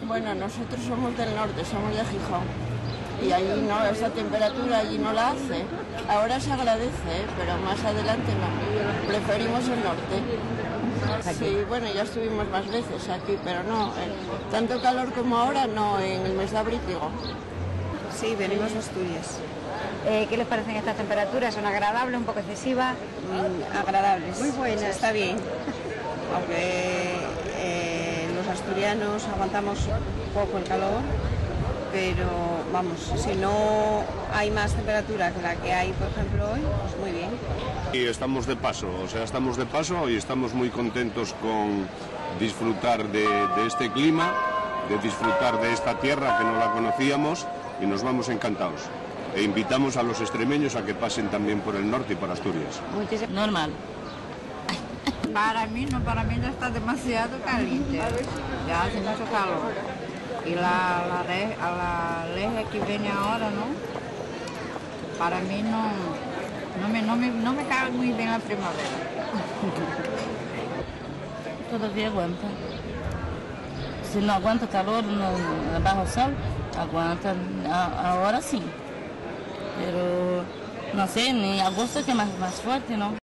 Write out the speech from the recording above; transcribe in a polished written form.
Bueno, nosotros somos del norte, somos de Gijón. Y allí no, esa temperatura allí no la hace. Ahora se agradece, pero más adelante no. Preferimos el norte. Sí, bueno, ya estuvimos más veces aquí, pero no. Tanto calor como ahora, no, en el mes de abril digo. Sí, venimos de Asturias. ¿Qué les parecen estas temperaturas? ¿Son agradables, un poco excesivas? Agradables. Muy buenas. Está bien. Aunque los asturianos aguantamos poco el calor, pero vamos, si no hay más temperatura que la que hay, por ejemplo, hoy, pues muy bien. Y estamos de paso, y estamos muy contentos con disfrutar de este clima, de disfrutar de esta tierra que no la conocíamos y nos vamos encantados. E invitamos a los extremeños a que pasen también por el norte y por Asturias. Normal. Para mí no, para mí ya está demasiado caliente, ya hace mucho calor. Y la alergia que viene ahora, ¿no? Para mí no me cae muy bien la primavera. Todavía aguanta. Si no aguanta calor bajo sol, aguanta ahora sí. Pero no sé, en agosto que es más fuerte, ¿no?